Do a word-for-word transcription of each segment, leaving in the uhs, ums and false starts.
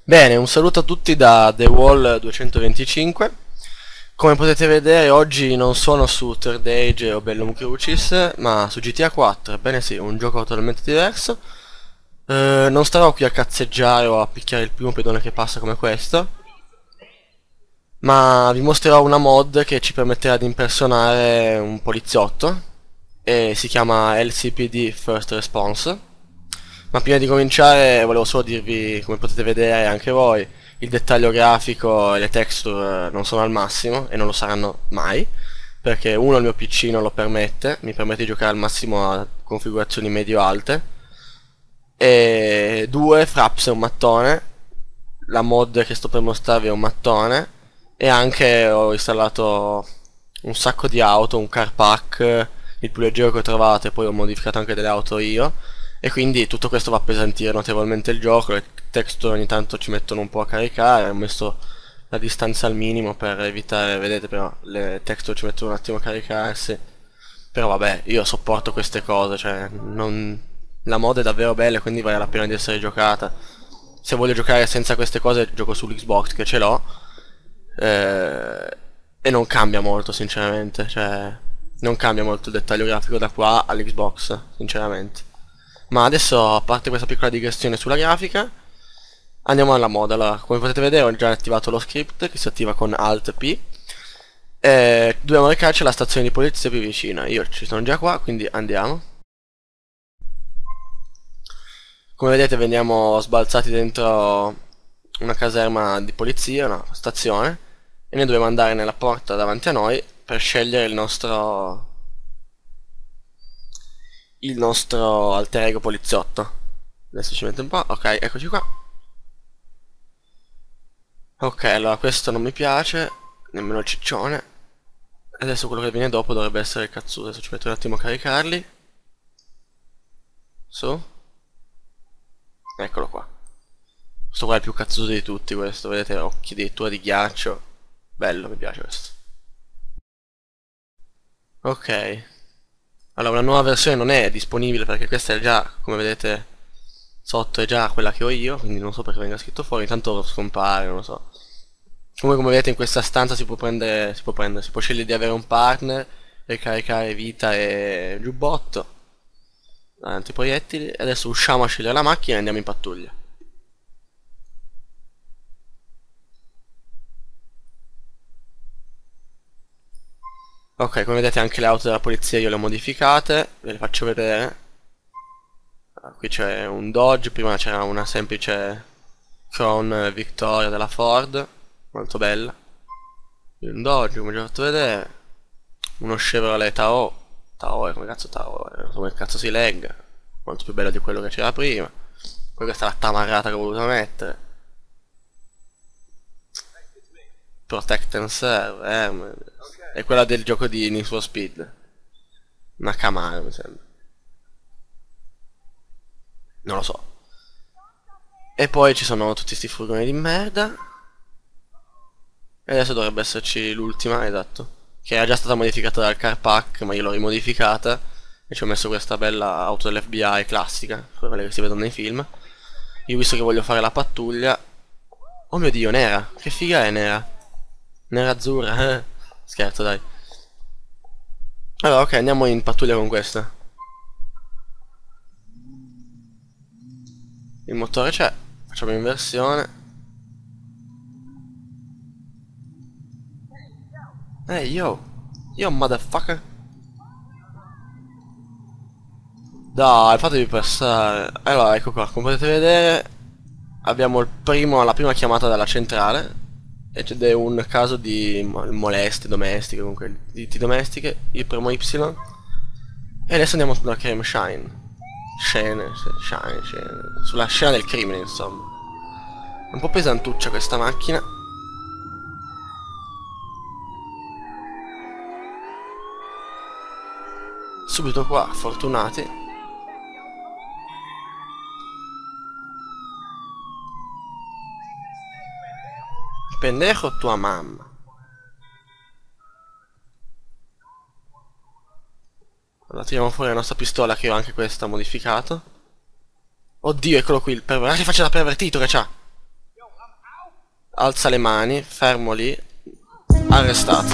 Bene, un saluto a tutti da The Wall duecentoventicinque. Come potete vedere oggi non sono su Third Age o Bellum Crucis, ma su G T A quattro, ebbene sì, un gioco totalmente diverso. Eh, non starò qui a cazzeggiare o a picchiare il primo pedone che passa come questo, ma vi mostrerò una mod che ci permetterà di impersonare un poliziotto, e si chiama L C P D First Response. Ma prima di cominciare volevo solo dirvi, come potete vedere anche voi, il dettaglio grafico e le texture non sono al massimo e non lo saranno mai, perché uno, il mio P C non lo permette, mi permette di giocare al massimo a configurazioni medio-alte, e due, Fraps è un mattone, la mod che sto per mostrarvi è un mattone, e anche ho installato un sacco di auto, un car pack, il più leggero che ho trovato, e poi ho modificato anche delle auto io. E quindi tutto questo va a appesantire notevolmente il gioco. Le texture ogni tanto ci mettono un po' a caricare. Ho messo la distanza al minimo per evitare, vedete, però le texture ci mettono un attimo a caricarsi. Però vabbè, io sopporto queste cose, cioè non... la mod è davvero bella, quindi vale la pena di essere giocata. Se voglio giocare senza queste cose gioco sull'Xbox, che ce l'ho, eh... e non cambia molto sinceramente, cioè non cambia molto il dettaglio grafico da qua all'Xbox sinceramente. Ma adesso, a parte questa piccola digressione sulla grafica, andiamo alla mod. Allora, come potete vedere ho già attivato lo script che si attiva con Alt P, e dobbiamo recarci alla stazione di polizia più vicina. Io ci sono già qua, quindi andiamo. Come vedete veniamo sbalzati dentro una caserma di polizia, una stazione, e noi dobbiamo andare nella porta davanti a noi per scegliere il nostro il nostro alter ego poliziotto. Adesso ci mette un po', ok, eccoci qua. Ok, allora questo non mi piace, nemmeno il ciccione. Adesso quello che viene dopo dovrebbe essere il cazzuto. Adesso ci metto un attimo a caricarli. Su. Eccolo qua. Questo qua è il più cazzuto di tutti, questo, vedete, occhi addirittura di ghiaccio. Bello, mi piace questo. Ok. Allora, una nuova versione non è disponibile perché questa è già, come vedete sotto, è già quella che ho io, quindi non so perché venga scritto fuori, intanto scompare, non lo so. Comunque, come vedete in questa stanza si può prendere, si può prendere, si può scegliere di avere un partner, ricaricare vita e giubbotto, antiproiettili. Adesso usciamo a scegliere la macchina e andiamo in pattuglia. Ok, come vedete anche le auto della polizia io le ho modificate, ve le faccio vedere. Ah, qui c'è un Dodge, prima c'era una semplice Crown Victoria della Ford, molto bella. Qui un Dodge, come già ho fatto vedere. Uno Chevrolet Tahoe, Tahoe, come cazzo Tahoe, non so come cazzo si legga, molto più bello di quello che c'era prima. Poi questa è la tamarrata che ho voluto mettere. Protect and Serve, eh, è quella del gioco di Need for Speed. Una Camaro mi sembra. Non lo so. E poi ci sono tutti sti furgoni di merda. E adesso dovrebbe esserci l'ultima, esatto, che era già stata modificata dal car pack, ma io l'ho rimodificata e ci ho messo questa bella auto dell'F B I classica, quelle che si vedono nei film. Io, visto che voglio fare la pattuglia... Oh mio Dio, nera! Che figa è nera! Nera azzurra, eh? Scherzo, dai. Allora, ok, andiamo in pattuglia con questa. Il motore c'è, facciamo inversione. Ehi, hey, yo! Yo, motherfucker! Dai, fatevi passare. Allora, ecco qua, come potete vedere abbiamo il primo, la prima chiamata dalla centrale, ed è un caso di molestie domestiche, comunque di liti domestiche. Io premo Y e adesso andiamo sulla crime shine scene, shine, scene, sulla scena del crimine, insomma. È un po' pesantuccia questa macchina. Subito qua, fortunati. Pendejo tua mamma. Allora tiriamo fuori la nostra pistola, che ho anche questa modificata. Oddio, eccolo qui il pervertito. Ah, che faccia da pervertito che c'ha. alza le mani, fermo lì, arrestato.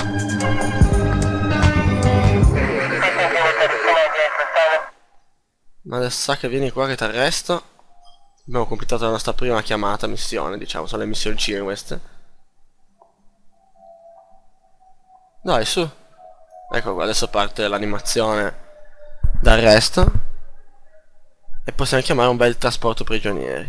Ma adesso sa che vieni qua che ti arresto. Abbiamo completato la nostra prima chiamata, missione, diciamo, sono le missioncine queste. Dai, su. Ecco qua, adesso parte l'animazione d'arresto. E possiamo chiamare un bel trasporto prigionieri.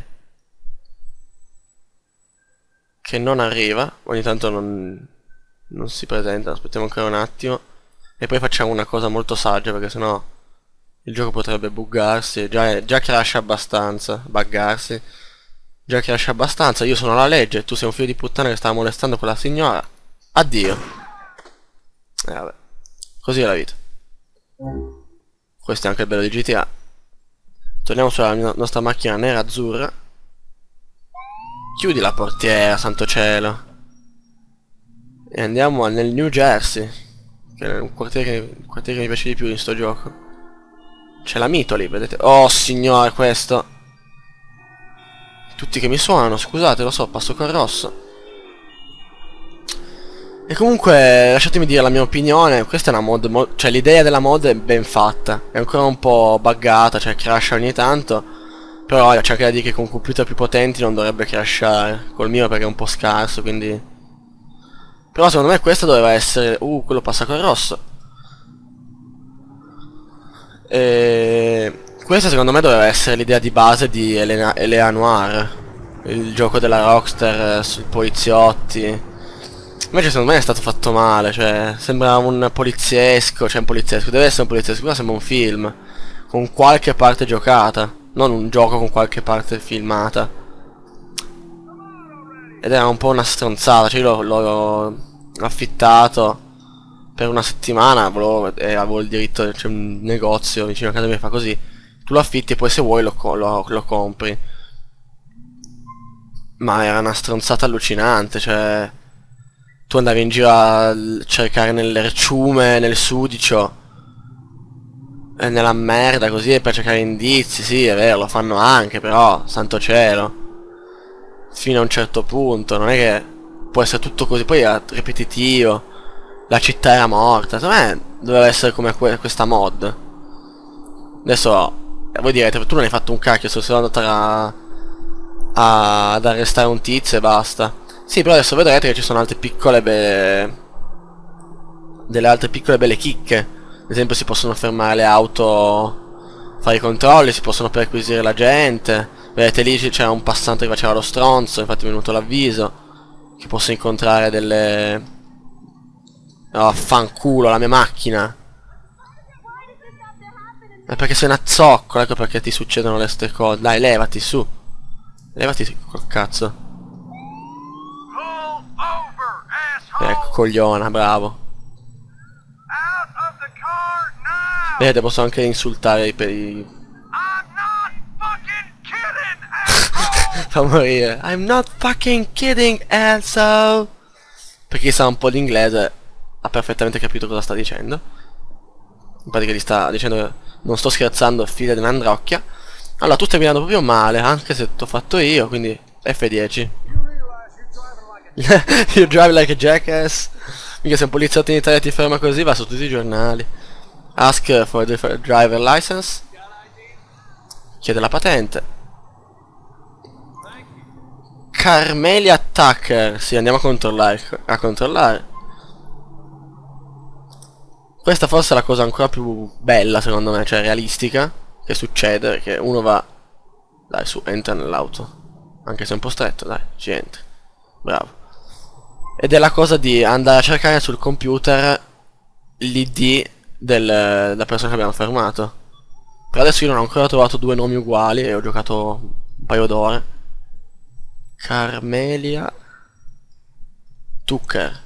Che non arriva, ogni tanto non, non si presenta, aspettiamo ancora un attimo. E poi facciamo una cosa molto saggia, perché sennò il gioco potrebbe buggarsi. Già, già crasha abbastanza, buggarsi. Già crasha abbastanza, io sono la legge, tu sei un figlio di puttana che stava molestando quella signora. Addio. E vabbè, così è la vita. Questo è anche il bello di G T A. Torniamo sulla nostra macchina nera azzurra. Chiudi la portiera, santo cielo. E andiamo nel New Jersey, che è un quartiere, un quartiere che mi piace di più in sto gioco. C'è la mito lì, vedete? Oh signore, questo. Tutti che mi suonano, scusate, lo so, passo col rosso. E comunque, lasciatemi dire la mia opinione, questa è una mod, mo cioè l'idea della mod è ben fatta. È ancora un po' buggata, cioè crasha ogni tanto. Però c'è anche da dire che con computer più potenti non dovrebbe crashare. Col mio perché è un po' scarso, quindi... Però secondo me questo doveva essere... Uh, quello passa col rosso. E... Questa secondo me doveva essere l'idea di base di Elena, Elena Noir. Il gioco della Rockstar sui poliziotti. Invece secondo me è stato fatto male, cioè sembra un poliziesco, cioè un poliziesco, deve essere un poliziesco, qua sembra un film, con qualche parte giocata, non un gioco con qualche parte filmata. Ed era un po' una stronzata, cioè io l'ho affittato per una settimana, volevo, eh, avevo il diritto, c'è un negozio vicino a casa mia che fa così, tu lo affitti e poi se vuoi lo, lo, lo compri. Ma era una stronzata allucinante, cioè... Tu andavi in giro a cercare nell'erciume, nel sudicio e nella merda così per cercare indizi, sì è vero, lo fanno anche, però, santo cielo, fino a un certo punto, non è che può essere tutto così, poi è ripetitivo, la città era morta, secondo me doveva essere come que questa mod. Adesso, voi direte, tu non hai fatto un cacchio, sono solo andato a, a, ad arrestare un tizio e basta. Sì, però adesso vedrete che ci sono altre piccole be... delle altre piccole belle chicche. Ad esempio si possono fermare le auto, fare i controlli, si possono perquisire la gente. Vedete lì c'era un passante che faceva lo stronzo, infatti è venuto l'avviso che posso incontrare delle... Oh, fanculo, la mia macchina. È perché sei una zoccola, ecco perché ti succedono le ste cose. Dai, levati, su. Levati col cazzo. Ecco, cogliona, bravo. Vedete, posso anche insultare i... i... Fa morire. I'm not fucking kidding, asshole. Per chi sa un po' di inglese ha perfettamente capito cosa sta dicendo. In pratica gli sta dicendo non sto scherzando, figlia di un'androcchia. Allora, tu stai guidando proprio male, anche se t'ho fatto io, quindi F dieci. You drive like a jackass. Mica se un poliziotto in Italia ti ferma così va su tutti i giornali. Ask for the driver license. Chiede la patente. Carmelia Tucker. Sì, andiamo a controllare. A controllare. Questa forse è la cosa ancora più bella secondo me, cioè realistica, che succede, perché uno va... Dai, su, entra nell'auto. Anche se è un po' stretto, dai, ci entri. Bravo. Ed è la cosa di andare a cercare sul computer l'I D della persona che abbiamo fermato. Per adesso io non ho ancora trovato due nomi uguali e ho giocato un paio d'ore. Carmelia Tucker.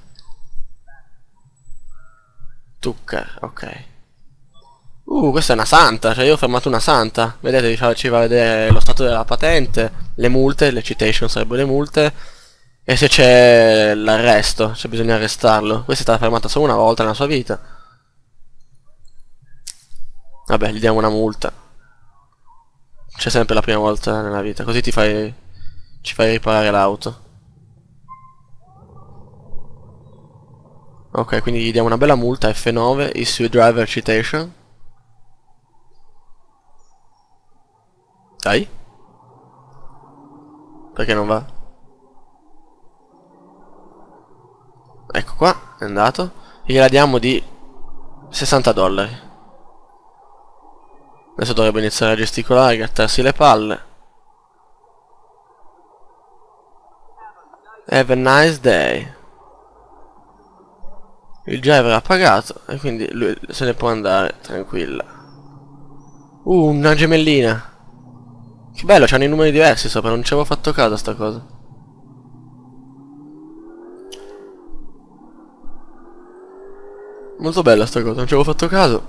Tucker, ok. Uh, questa è una santa, cioè io ho fermato una santa. Vedete, ci fa vedere lo stato della patente, le multe, le citation sarebbero le multe. E se c'è l'arresto, se bisogna arrestarlo. Questa è stata fermata solo una volta nella sua vita. Vabbè, gli diamo una multa. C'è sempre la prima volta nella vita, così ti fai... ci fai riparare l'auto. Ok, quindi gli diamo una bella multa F nove, issue driver citation. Dai. Perché non va? Ecco qua, è andato. E gliela diamo di sessanta dollari. Adesso dovrebbe iniziare a gesticolare, grattarsi le palle. Have a nice day. Il driver ha pagato e quindi lui se ne può andare tranquilla. Uh, una gemellina. Che bello, c'hanno i numeri diversi sopra, non ci avevo fatto caso a sta cosa. Molto bella sta cosa, non ci avevo fatto caso.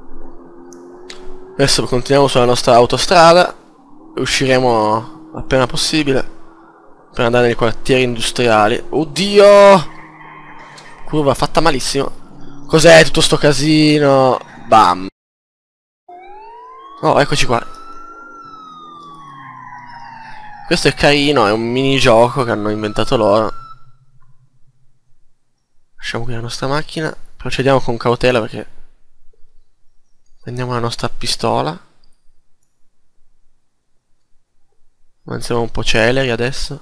Adesso continuiamo sulla nostra autostrada. Usciremo appena possibile per andare nei quartieri industriali. Oddio! Curva fatta malissimo. Cos'è tutto sto casino? Bam. Oh, eccoci qua. Questo è carino, è un minigioco che hanno inventato loro. Lasciamo qui la nostra macchina. Procediamo con cautela perché prendiamo la nostra pistola. Avanziamo un po' celeri adesso.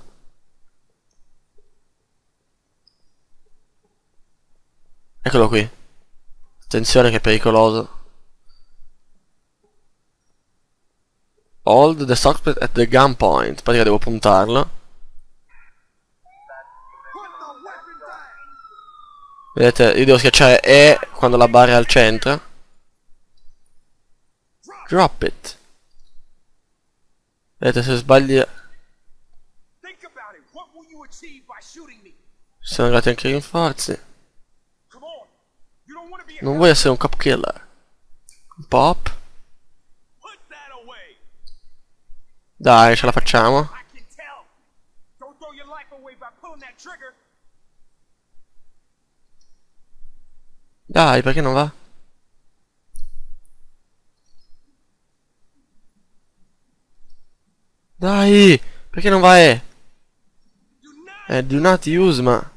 Eccolo qui. Attenzione che è pericoloso. Hold the suspect at the gunpoint. Pratica devo puntarlo. Vedete, io devo schiacciare E quando la barra è al centro. Drop it. Vedete, se sbagli... Ci sono arrivati anche i rinforzi. Non vuoi essere un cop killer? Pop? Dai, ce la facciamo. Dai, perché non va? Dai, perché non va E? Eh, do not use, ma...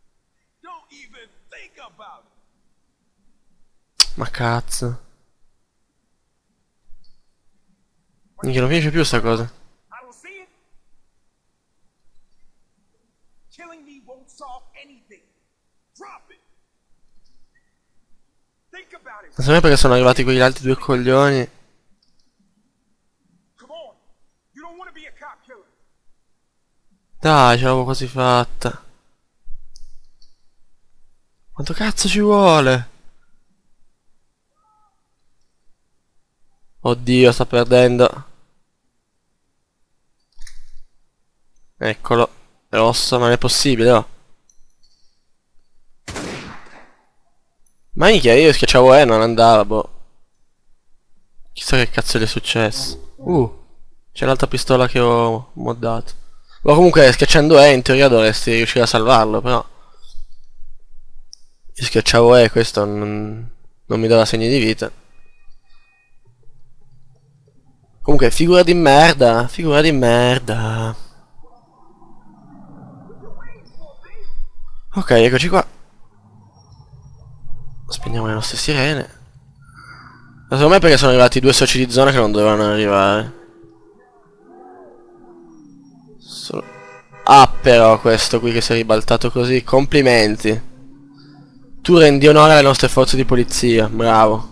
Ma cazzo. Minchia, non finisce più sta cosa. Non so mai perché sono arrivati quegli altri due coglioni. Dai, ce l'avevo quasi fatta. Quanto cazzo ci vuole? Oddio, sta perdendo. Eccolo. Rosso, ma non è possibile, oh. Ma minchia, io schiacciavo E, non andava, boh. Chissà che cazzo gli è successo. Uh, c'è un'altra pistola che ho moddato. Ma comunque schiacciando E in teoria dovresti riuscire a salvarlo, però io schiacciavo E, questo non, non mi dava segni di vita. Comunque figura di merda, figura di merda. Ok, eccoci qua. Spegniamo le nostre sirene. Ma secondo me perché sono arrivati due soci di zona che non dovevano arrivare. Solo... Ah, però questo qui che si è ribaltato così, complimenti. Tu rendi onore alle nostre forze di polizia, bravo.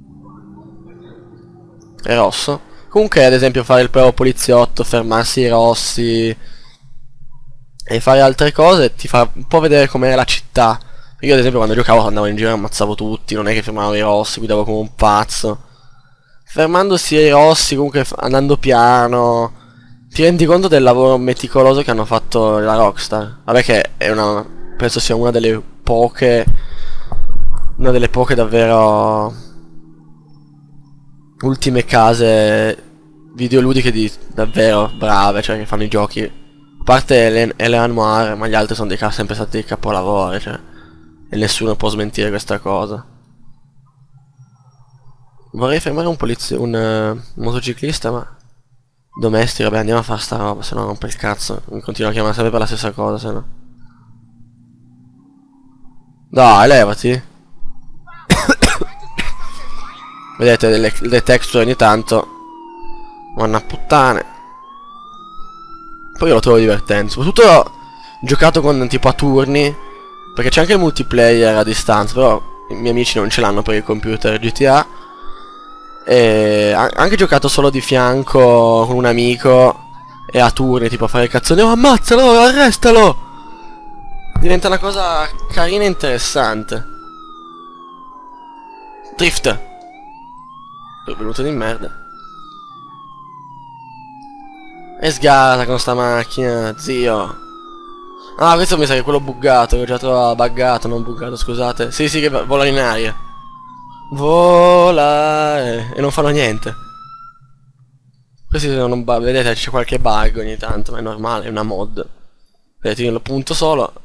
È rosso. Comunque ad esempio fare il bravo poliziotto, fermarsi i rossi e fare altre cose ti fa un po' vedere com'era la città. Io ad esempio quando giocavo andavo in giro e ammazzavo tutti, non è che fermavo i rossi, guidavo come un pazzo. Fermandosi i rossi, comunque andando piano, ti rendi conto del lavoro meticoloso che hanno fatto la Rockstar. Vabbè che è una... penso sia una delle poche... una delle poche davvero... ultime case videoludiche di davvero brave, cioè che fanno i giochi. A parte Eleanor Noir, ma gli altri sono dei sempre stati dei capolavori, cioè. E nessuno può smentire questa cosa. Vorrei fermare un polizio, un uh, motociclista, ma domestico, vabbè andiamo a fare sta roba, se no rompe il cazzo. Mi continua a chiamare sempre per la stessa cosa, se no. Dai, levati. Vedete le, le texture ogni tanto vanno a puttane. Poi io lo trovo divertente. Soprattutto ho giocato con tipo a turni, perché c'è anche il multiplayer a distanza. Però i miei amici non ce l'hanno per il computer G T A. E ho anche giocato solo di fianco con un amico. E a turni tipo a fare cazzoni. Oh, ammazzalo, arrestalo. Diventa una cosa carina e interessante. Drift. È venuto di merda. È sgata con sta macchina, zio. Ah, questo mi sa che è quello buggato, che ho già trovato, buggato, non buggato, scusate. Sì, sì, che vola in aria. Vola e non fanno niente. Questi sono bug, vedete, c'è qualche bug ogni tanto, ma è normale, è una mod. Vedete, io lo punto solo.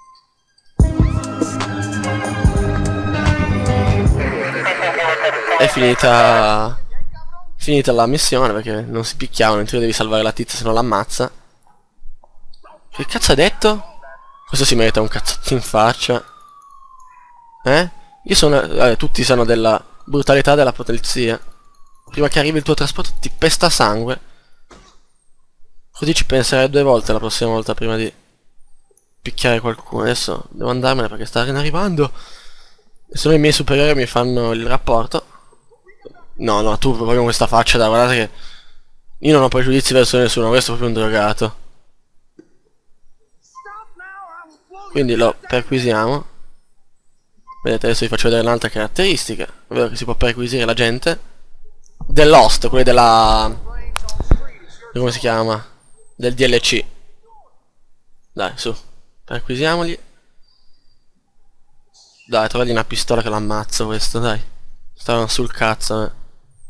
È finita. Finita la missione perché non si picchiavano, in teoria devi salvare la tizia se non l'ammazza. Che cazzo ha detto? Questo si merita un cazzotto in faccia. Eh? Io sono. Eh, tutti sanno della brutalità della polizia. Prima che arrivi il tuo trasporto ti pesta sangue. Così ci penserai due volte la prossima volta prima di picchiare qualcuno. Adesso devo andarmene perché sta arrivando. E se no i miei superiori mi fanno il rapporto. No, no, tu proprio con questa faccia da guardate che io non ho pregiudizi verso nessuno, questo è proprio un drogato. Quindi lo perquisiamo. Vedete, adesso vi faccio vedere un'altra caratteristica, ovvero che si può perquisire la gente dell'host, quelli della. Come si chiama? Del D L C. Dai, su, perquisiamoli. Dai, trovagli una pistola che l'ammazzo questo, dai. Stavano sul cazzo, eh.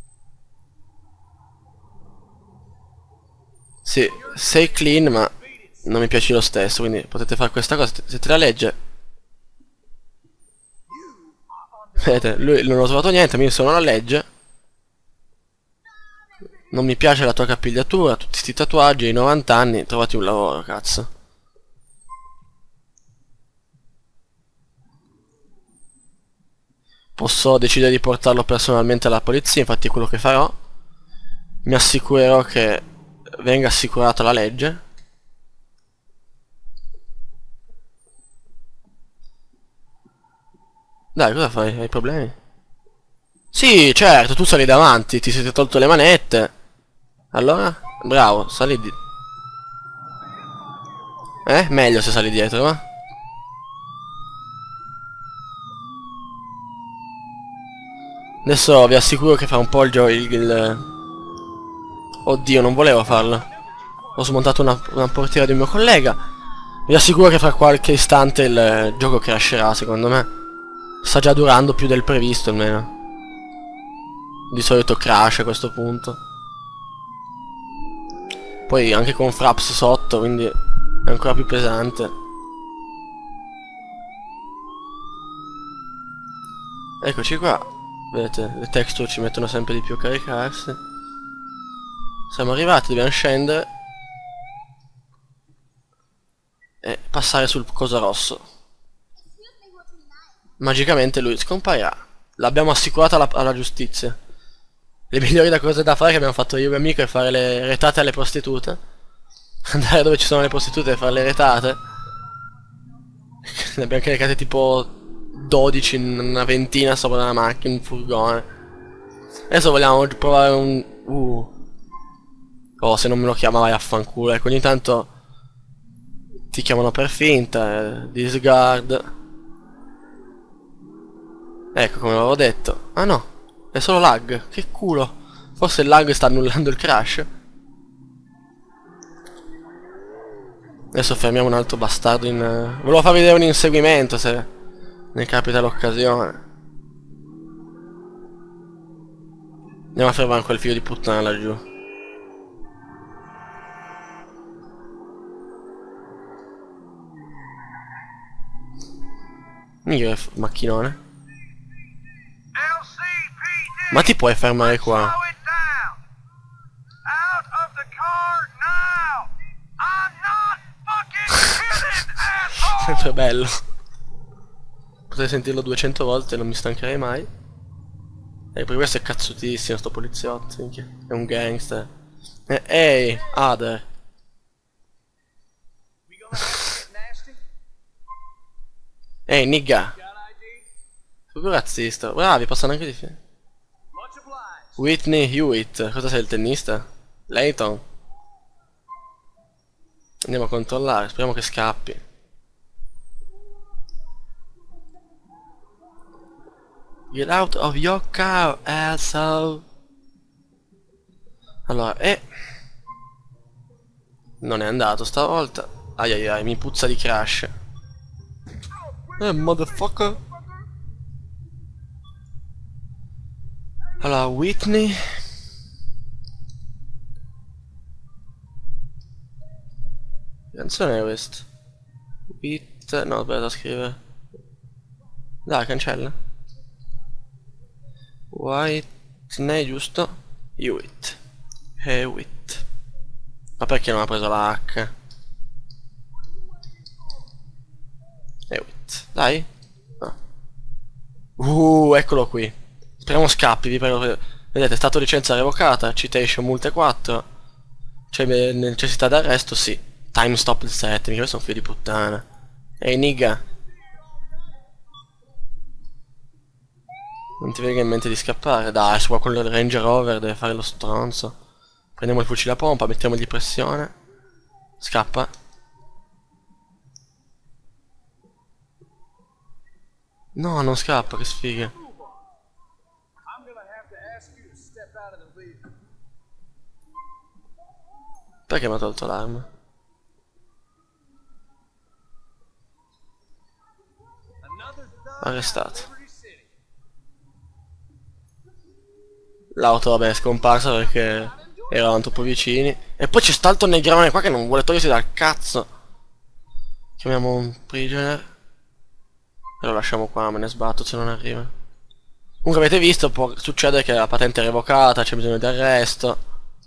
Sì, sei clean ma non mi piaci lo stesso, quindi potete fare questa cosa, se te la legge. Vedete, lui non ho trovato niente, mi sono la legge. Non mi piace la tua capigliatura, tutti sti tatuaggi, ai novanta anni, trovati un lavoro, cazzo. Posso decidere di portarlo personalmente alla polizia, infatti è quello che farò. Mi assicurerò che venga assicurata la legge. Dai, cosa fai? Hai problemi? Sì, certo, tu sali davanti, ti siete tolto le manette. Allora? Bravo, sali di. Eh? Meglio se sali dietro, va? Adesso vi assicuro che fa un po' il gioco il, il... Oddio, non volevo farlo. Ho smontato una, una portiera di un mio collega. Vi assicuro che fra qualche istante il gioco crasherà, secondo me. Sta già durando più del previsto, almeno. Di solito crash a questo punto. Poi anche con Fraps sotto, quindi è ancora più pesante. Eccoci qua. Vedete, le texture ci mettono sempre di più a caricarsi. Siamo arrivati, dobbiamo scendere e passare sul coso rosso. Magicamente lui scomparirà. L'abbiamo assicurata alla, alla giustizia. Le migliori da cose da fare che abbiamo fatto io e mio amico è fare le retate alle prostitute. Andare dove ci sono le prostitute e fare le retate. Ne abbiamo caricate tipo dodici, una ventina sopra la macchina, un furgone. Adesso vogliamo provare un. Uh. Oh, se non me lo chiama vai a fanculo. Ecco, ogni tanto ti chiamano per finta, eh, disguard. Ecco, come avevo detto. Ah no, è solo lag, che culo. Forse il lag sta annullando il crash. Adesso fermiamo un altro bastardo in. Uh... Volevo farvi vedere un inseguimento se ne capita l'occasione. Andiamo a fermare quel figlio di puttana laggiù. Mica macchinone. Ma ti puoi fermare qua? Sempre bello. Potrei sentirlo duecento volte e non mi stancherei mai. E perché questo è cazzutissimo, sto poliziotto, minchia. È un gangster. Eh, ehi, Ader. Ehi, nigga. Proprio razzista. Bravi, passano anche di fine. Whitney Hewitt. Cosa sei, il tennista? Layton. Andiamo a controllare, speriamo che scappi. Get out of your car, asshole. Allora, eh. Non è andato stavolta. Ai ai ai, mi puzza di crash. Eh, motherfucker. Allora, Whitney. Che canzone è questa? Beat. No, aspetta, scrivere. Dai, cancella. Whitney, giusto? Hewitt. Hewitt. Ma perché non ha preso la H? Hewitt. Dai. No. Uh, eccolo qui. Speriamo scappi, vi prego. Vedete, stato licenza revocata, citation multe quattro. C'è necessità d'arresto, sì. Time stop il sette, mica questo è un figlio di puttana. Ehi, nigga. Non ti venga in mente di scappare? Dai, su qua con il Ranger Rover deve fare lo stronzo. Prendiamo il fucile a pompa, mettiamogli pressione. Scappa. No, non scappa, che sfiga. Perché mi ha tolto l'arma? Arrestato. L'auto vabbè è scomparsa perché eravamo troppo vicini. E poi c'è st'altro negrone qua che non vuole togliersi dal cazzo. Chiamiamo un prisoner. E lo lasciamo qua, me ne sbatto se non arriva. Comunque avete visto, può succedere che la patente è revocata, c'è bisogno di arresto.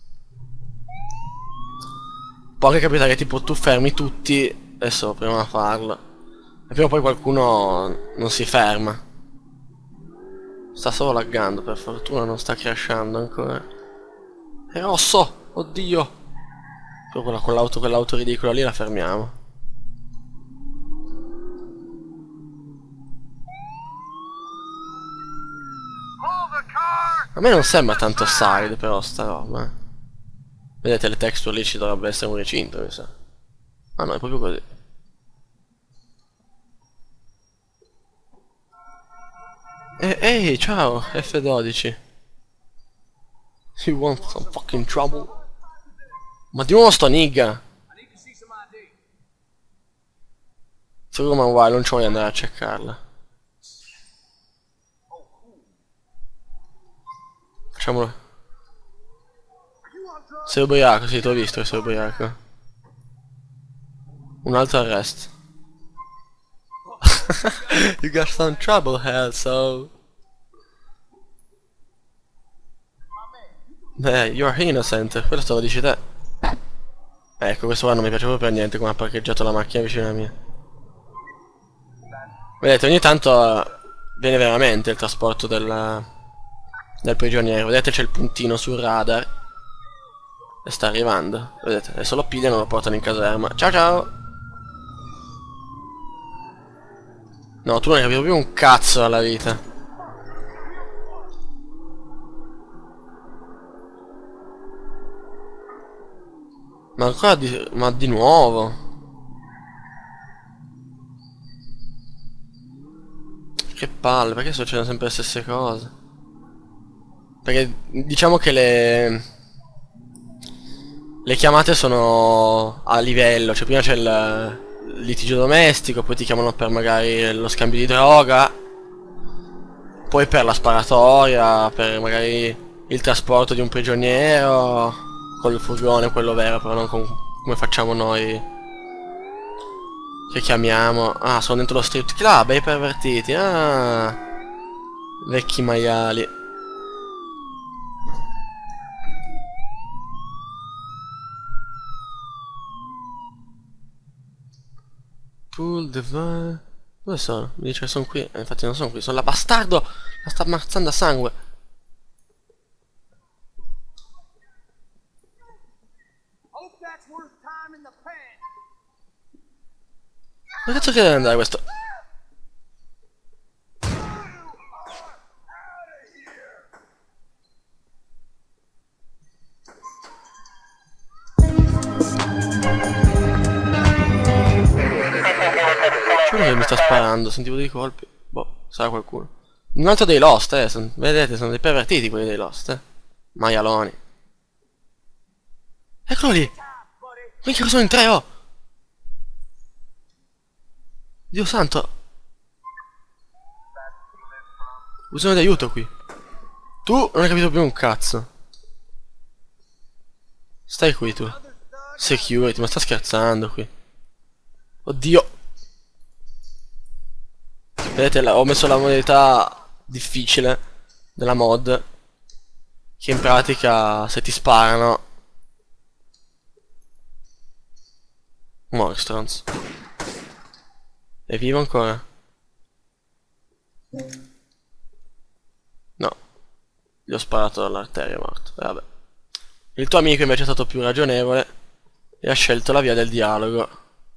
Può anche capitare che tipo tu fermi tutti, adesso proviamo a farlo. E prima o poi qualcuno non si ferma. Sta solo laggando, per fortuna non sta crashando ancora. È rosso! Oddio! Proprio quell'auto quell'auto ridicola lì la fermiamo. A me non sembra tanto side però sta roba. Eh. Vedete le texture lì ci dovrebbe essere un recinto, mi sa. Ah no, è proprio così. Eh, ehi, ciao, F dodici. You want some fucking trouble? Ma di nuovo sto nigga. Sicuro ma guai, non ci voglio andare a cercarla. Facciamolo. Sei ubriaco, sì, ti ho visto che sei ubriaco. Un altro arresto. You got some trouble here, so... Beh, you're innocent, questo lo dici te. Ecco, questo qua non mi piace proprio per niente come ha parcheggiato la macchina vicino a mia. Vedete, ogni tanto viene veramente il trasporto del, del prigioniero. Vedete, c'è il puntino sul radar. E sta arrivando. Vedete, adesso lo pigliano e lo portano in caserma. Ciao ciao! No, tu non hai capito più un cazzo alla vita. Ma ancora di... ma di nuovo? Che palle, perché succedono sempre le stesse cose? Perché diciamo che le... le chiamate sono a livello, cioè prima c'è il litigio domestico, poi ti chiamano per magari lo scambio di droga, poi per la sparatoria, per magari il trasporto di un prigioniero, col furgone, quello vero, però non con, come facciamo noi, che chiamiamo. Ah, sono dentro lo strip club, i pervertiti, ah, vecchi maiali. Pull the van. Dove sono? Mi dice che sono qui. Eh, infatti non sono qui, sono la bastardo! La sta ammazzando a sangue. Dove cazzo che deve andare questo? C'è uno che mi sta sparando, sentivo dei colpi. Boh, sarà qualcuno. Un altro dei Lost, eh. Son, vedete, sono dei pervertiti quelli dei Lost, eh. Maialoni. Eccolo lì! Minchia, sono in tre, oh! Dio santo! Ho bisogno di aiuto qui. Tu non hai capito più un cazzo. Stai qui tu. Security, ma sta scherzando qui. Oddio. Vedete, ho messo la modalità difficile della mod, che in pratica se ti sparano Monstrons. È vivo ancora? No, gli ho sparato dall'arteria, è morto. E vabbè. Il tuo amico invece è stato più ragionevole e ha scelto la via del dialogo.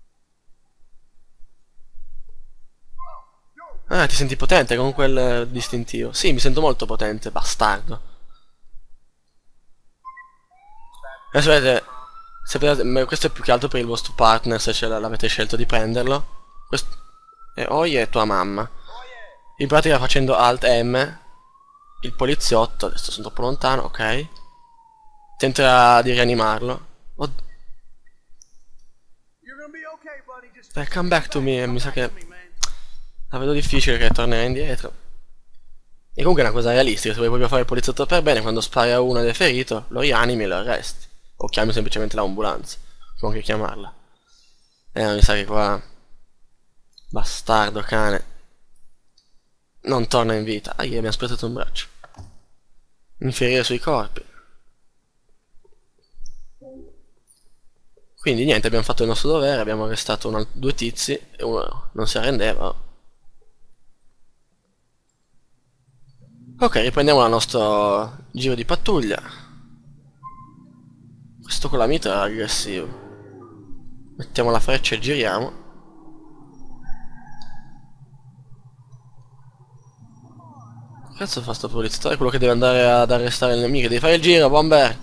Ah, ti senti potente con quel distintivo? Sì, mi sento molto potente, bastardo. Adesso vedete, se vedete, questo è più che altro per il vostro partner, se ce l'avete scelto di prenderlo. Questo è Oye e tua mamma. In pratica facendo Alt M, il poliziotto, adesso sono troppo lontano, ok. Tenterà di rianimarlo. Oh. Eh, come back to me, mi sa che la vedo difficile che tornerà indietro. E comunque è una cosa realistica, se vuoi proprio fare il poliziotto per bene, quando spari a uno ed è ferito, lo rianimi e lo arresti. O chiami semplicemente l'ambulanza, può anche chiamarla. Eh, mi sa che qua... Bastardo cane. Non torna in vita. Ah, gli abbiamo spezzato un braccio. Inferire sui corpi. Quindi niente, abbiamo fatto il nostro dovere, abbiamo arrestato una, due tizi e uno non si arrendeva. Ok, riprendiamo il nostro giro di pattuglia. Questo con la mitra era aggressivo. Mettiamo la freccia e giriamo. Che cazzo fa sto poliziotto? È quello che deve andare ad arrestare il nemico. Devi fare il giro, bomber!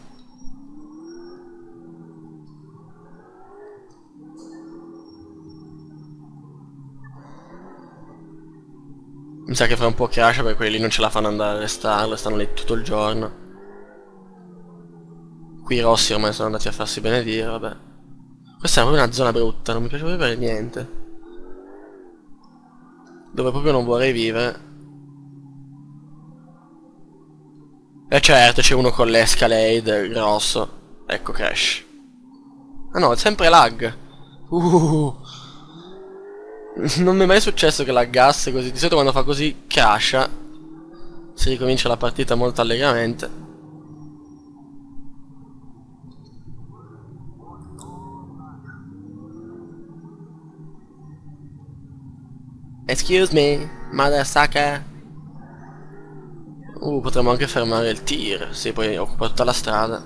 Mi sa che fra un po' crash perché quelli lì non ce la fanno andare a arrestarlo, stanno lì tutto il giorno. Qui i rossi ormai sono andati a farsi benedire, vabbè. Questa è proprio una zona brutta, non mi piace proprio per niente. Dove proprio non vorrei vivere. E certo, c'è uno con l'escalade grosso. Ecco Crash. Ah no, è sempre lag. Uh. Non mi è mai successo che laggasse così. Di solito quando fa così crasha. Si ricomincia la partita molto allegramente. Excuse me, mother sucker. Uh, potremmo anche fermare il tir. Sì, poi occupa tutta la strada.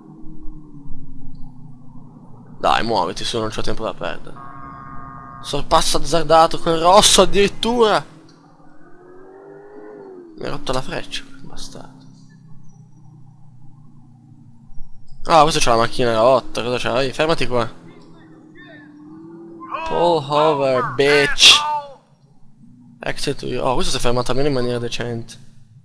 Dai, muoviti, su, non c'ho tempo da perdere. Sorpasso azzardato col rosso addirittura. Mi ha rotto la freccia, bastardo. Ah, questo c'ha la macchina rotta, cosa c'hai? Fermati qua. Pull over, bitch. Exit to you. Oh, questo si è fermato almeno in maniera decente.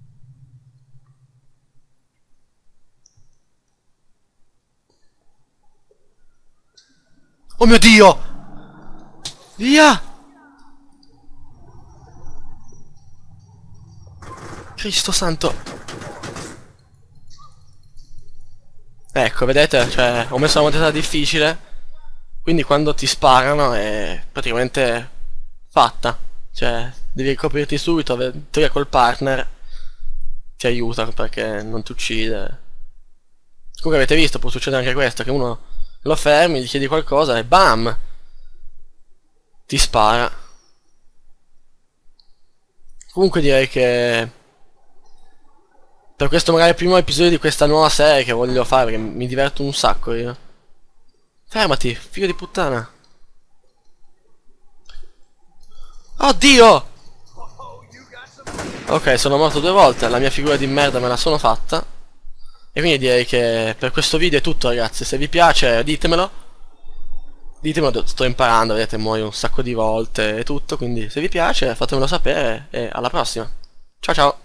Oh mio Dio! Via! Cristo santo! Ecco, vedete? Cioè, ho messo la modalità difficile. Quindi quando ti sparano è praticamente fatta. Cioè, devi coprirti subito, teoria col partner ti aiuta perché non ti uccide. Comunque avete visto, può succedere anche questo, che uno lo fermi, gli chiedi qualcosa e bam! Ti spara. Comunque direi che per questo magari è il primo episodio di questa nuova serie che voglio fare, perché mi diverto un sacco io. Fermati, figlio di puttana. Oddio! Ok, sono morto due volte, la mia figura di merda me la sono fatta. E quindi direi che per questo video è tutto, ragazzi. Se vi piace ditemelo. Ditemelo, sto imparando, vedete, muoio un sacco di volte e tutto. Quindi se vi piace fatemelo sapere e alla prossima. Ciao ciao!